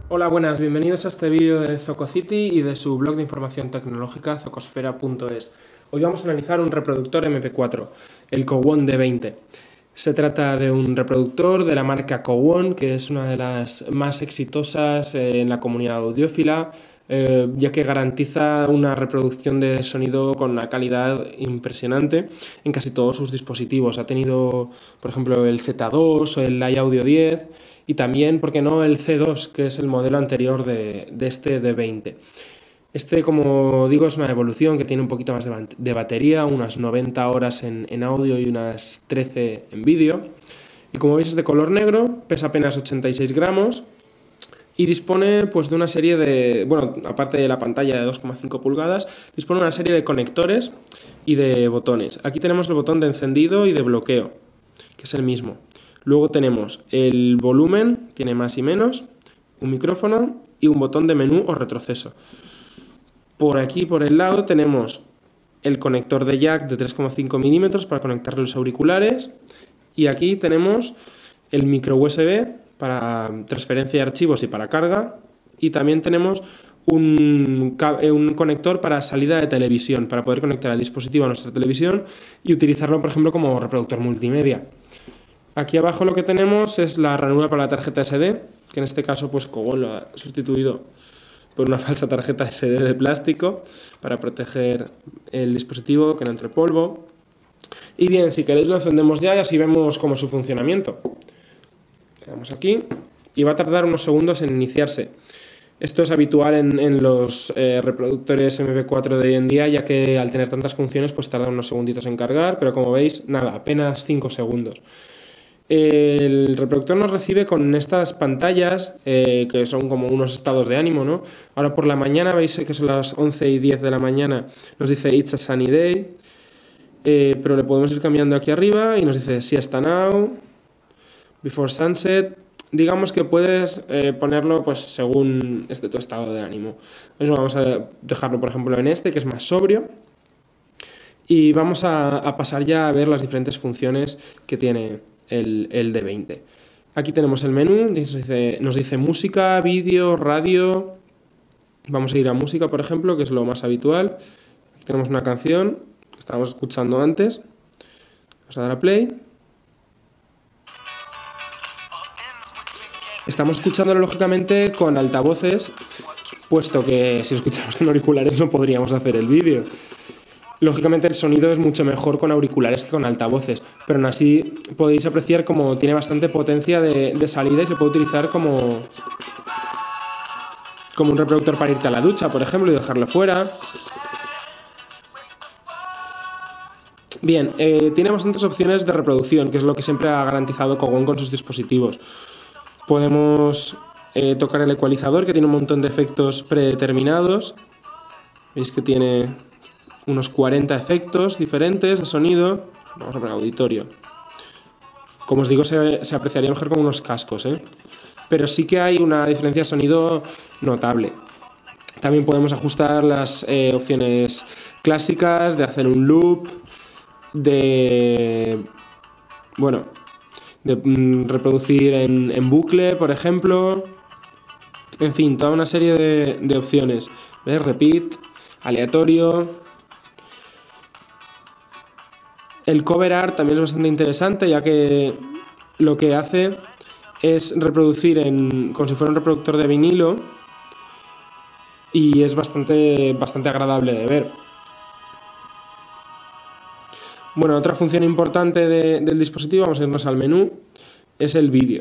Hola, buenas, bienvenidos a este vídeo de Zococity y de su blog de información tecnológica zocosfera.es. Hoy vamos a analizar un reproductor MP4, el Kowon D20. Se trata de un reproductor de la marca Kowon, que es una de las más exitosas en la comunidad audiófila, ya que garantiza una reproducción de sonido con una calidad impresionante en casi todos sus dispositivos. Ha tenido, por ejemplo, el Z2 o el iAudio 10 y también, ¿por qué no?, el C2, que es el modelo anterior de este D20. Este, como digo, es una evolución que tiene un poquito más de batería, unas 90 horas en audio y unas 13 en vídeo. Y como veis es de color negro, pesa apenas 86 gramos y dispone pues de una serie de, bueno, aparte de la pantalla de 2,5 pulgadas, dispone de una serie de conectores y de botones. Aquí tenemos el botón de encendido y de bloqueo, que es el mismo. Luego tenemos el volumen, tiene más y menos, un micrófono y un botón de menú o retroceso. Por aquí, por el lado, tenemos el conector de jack de 3,5 milímetros para conectar los auriculares. Y aquí tenemos el micro USB para transferencia de archivos y para carga. Y también tenemos un conector para salida de televisión, para poder conectar el dispositivo a nuestra televisión y utilizarlo, por ejemplo, como reproductor multimedia. Aquí abajo lo que tenemos es la ranura para la tarjeta SD, que en este caso pues Kowon lo ha sustituido por una falsa tarjeta SD de plástico para proteger el dispositivo que no entre polvo. Y bien, si queréis lo encendemos ya y así vemos cómo es su funcionamiento. Le damos aquí y va a tardar unos segundos en iniciarse. Esto es habitual en los reproductores MP4 de hoy en día, ya que al tener tantas funciones pues tarda unos segunditos en cargar, pero como veis, nada, apenas 5 segundos. El reproductor nos recibe con estas pantallas que son como unos estados de ánimo, ¿no? Ahora por la mañana veis que son las 11:10 de la mañana, nos dice It's a sunny day, pero le podemos ir cambiando aquí arriba y nos dice Siesta now, Before sunset. Digamos que puedes ponerlo pues según tu estado de ánimo. Vamos a dejarlo por ejemplo en este, que es más sobrio, y vamos a pasar ya a ver las diferentes funciones que tiene el D20. Aquí tenemos el menú, nos dice música, vídeo, radio. Vamos a ir a música, por ejemplo, que es lo más habitual. Aquí tenemos una canción que estábamos escuchando antes. Vamos a dar a play. Estamos escuchándolo lógicamente con altavoces, puesto que si escuchamos con auriculares no podríamos hacer el vídeo. Lógicamente el sonido es mucho mejor con auriculares que con altavoces, pero aún así podéis apreciar como tiene bastante potencia de salida y se puede utilizar como un reproductor para irte a la ducha, por ejemplo, y dejarlo fuera. Bien, tiene bastantes opciones de reproducción, que es lo que siempre ha garantizado Kowon con sus dispositivos. Podemos tocar el ecualizador, que tiene un montón de efectos predeterminados. Veis que tiene unos 40 efectos diferentes de sonido. Vamos a poner auditorio. Como os digo, se apreciaría mejor con unos cascos, pero sí que hay una diferencia de sonido notable. También podemos ajustar las opciones clásicas de hacer un loop, de reproducir en bucle, por ejemplo. En fin, toda una serie de opciones. ¿Ves? Repeat, aleatorio. El cover art también es bastante interesante, ya que lo que hace es reproducir como si fuera un reproductor de vinilo, y es bastante agradable de ver. Bueno, otra función importante del dispositivo, vamos a irnos al menú, es el vídeo.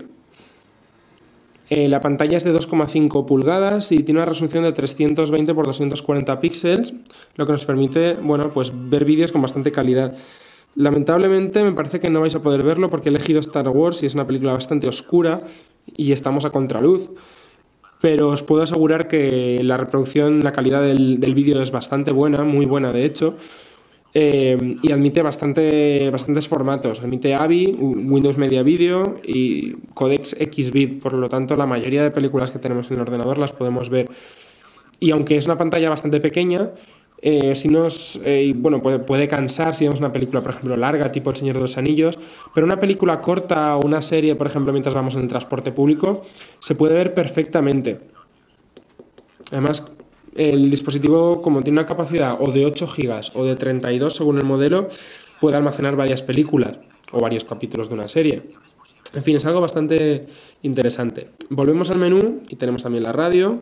La pantalla es de 2,5 pulgadas y tiene una resolución de 320 x 240 píxeles, lo que nos permite, pues ver vídeos con bastante calidad. Lamentablemente me parece que no vais a poder verlo porque he elegido Star Wars y es una película bastante oscura y estamos a contraluz, pero os puedo asegurar que la reproducción, la calidad del vídeo es bastante buena, muy buena de hecho, y admite bastantes formatos. Admite AVI, Windows Media Video y Codex XBit, por lo tanto la mayoría de películas que tenemos en el ordenador las podemos ver. Y aunque es una pantalla bastante pequeña, puede cansar si vemos una película, por ejemplo, larga, tipo El Señor de los Anillos, pero una película corta o una serie, por ejemplo, mientras vamos en el transporte público, se puede ver perfectamente. Además, el dispositivo, como tiene una capacidad o de 8 GB o de 32 según el modelo, puede almacenar varias películas o varios capítulos de una serie. En fin, es algo bastante interesante. Volvemos al menú y tenemos también la radio.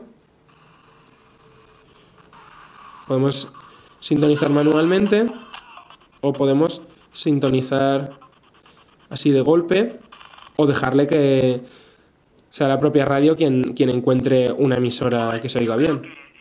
Podemos sintonizar manualmente o podemos sintonizar así de golpe o dejarle que sea la propia radio quien encuentre una emisora que se oiga bien.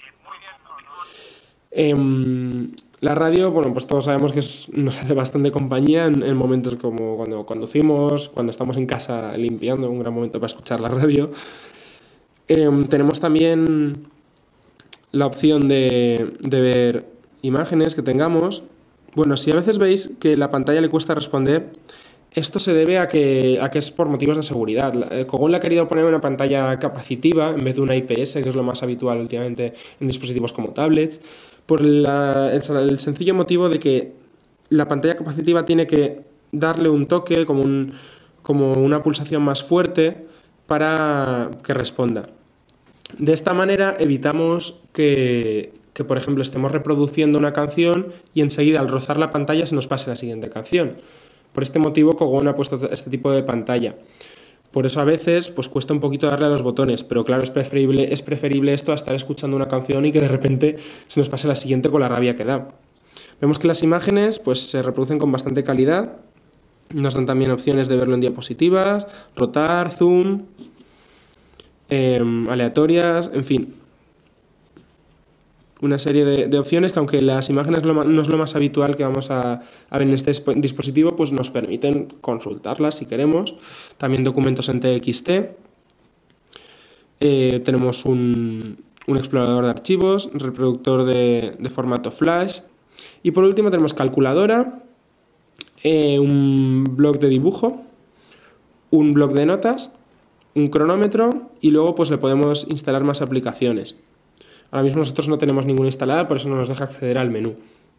La radio, bueno, pues todos sabemos que nos hace bastante compañía en momentos como cuando conducimos, cuando estamos en casa limpiando, un gran momento para escuchar la radio. Tenemos también la opción de ver imágenes que tengamos. Bueno, si a veces veis que la pantalla le cuesta responder, esto se debe a que es por motivos de seguridad. Kogón le ha querido poner una pantalla capacitiva en vez de una IPS, que es lo más habitual últimamente en dispositivos como tablets, por el sencillo motivo de que la pantalla capacitiva tiene que darle un toque, como una pulsación más fuerte, para que responda. De esta manera evitamos que, por ejemplo, estemos reproduciendo una canción y enseguida al rozar la pantalla se nos pase la siguiente canción. Por este motivo Kogón ha puesto este tipo de pantalla. Por eso a veces pues cuesta un poquito darle a los botones, pero claro, es preferible esto a estar escuchando una canción y que de repente se nos pase la siguiente con la rabia que da. Vemos que las imágenes pues se reproducen con bastante calidad. Nos dan también opciones de verlo en diapositivas, rotar, zoom, aleatorias, en fin. Una serie de opciones que, aunque las imágenes no es lo más habitual que vamos a ver en este dispositivo, pues nos permiten consultarlas si queremos. También documentos en TXT. Tenemos un explorador de archivos, reproductor de formato flash. Y por último tenemos calculadora, un blog de dibujo, un blog de notas, un cronómetro y luego pues le podemos instalar más aplicaciones. Ahora mismo nosotros no tenemos ninguna instalada, por eso no nos deja acceder al menú.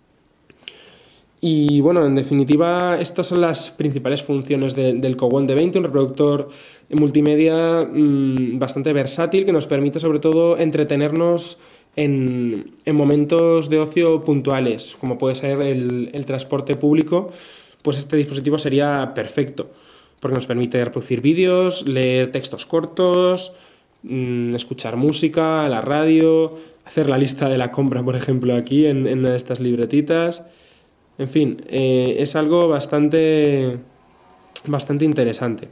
Y bueno, en definitiva, estas son las principales funciones del Kogón D20, un reproductor multimedia bastante versátil que nos permite sobre todo entretenernos en momentos de ocio puntuales, como puede ser el transporte público. Pues este dispositivo sería perfecto, porque nos permite reproducir vídeos, leer textos cortos, escuchar música, la radio, hacer la lista de la compra, por ejemplo, aquí en una de estas libretitas. En fin, es algo bastante interesante.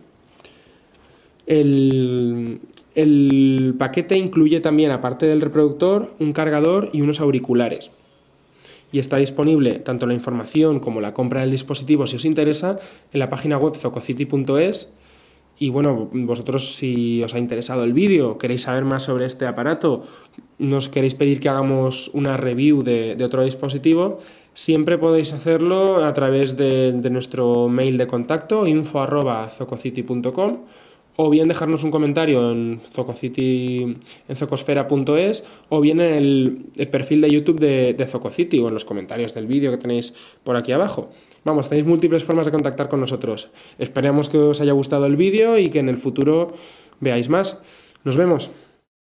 El paquete incluye también, aparte del reproductor, un cargador y unos auriculares. Y está disponible tanto la información como la compra del dispositivo, si os interesa, en la página web zococity.es. Y bueno, vosotros, si os ha interesado el vídeo, queréis saber más sobre este aparato, nos queréis pedir que hagamos una review de otro dispositivo, siempre podéis hacerlo a través de nuestro mail de contacto, info@zococity.com, o bien dejarnos un comentario en zocosfera.es, o bien en el perfil de YouTube de Zococity, o en los comentarios del vídeo que tenéis por aquí abajo. Vamos, tenéis múltiples formas de contactar con nosotros. Esperamos que os haya gustado el vídeo y que en el futuro veáis más. Nos vemos.